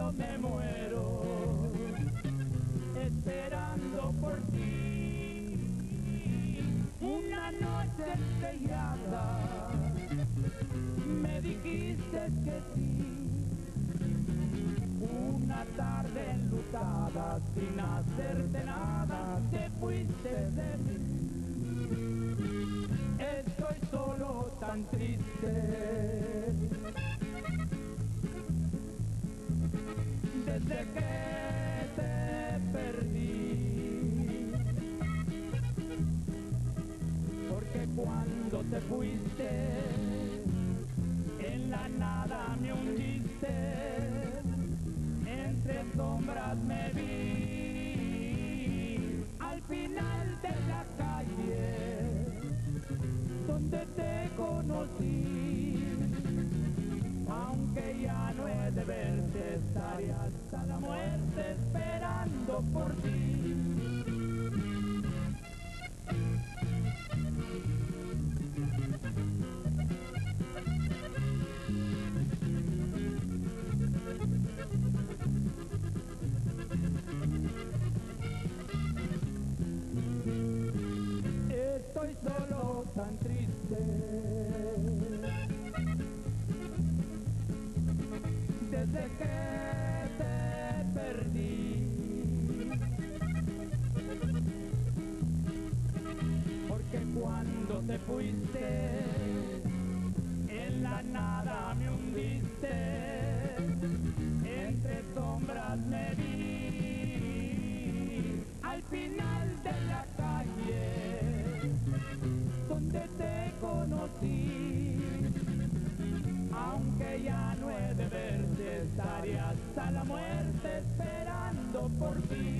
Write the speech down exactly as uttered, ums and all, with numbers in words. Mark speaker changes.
Speaker 1: yo me muero esperando por ti. Una noche estrellada me dijiste que sí. Una tarde enlutada sin hacerte nada te fuiste de mí. Estoy solo tan triste desde que te perdí, porque cuando te fuiste en la nada me hundiste, entre sombras me vi al final de la calle donde te conocí. Aunque ya no he de verte, estaré hasta la muerte esperando por ti. Estoy solo tan triste desde que te perdí, porque cuando te fuiste en la nada me hundiste, entre sombras me vi al final de la calle donde te conocí. Aunque ya no he de verte, estaré hasta la muerte esperando por ti.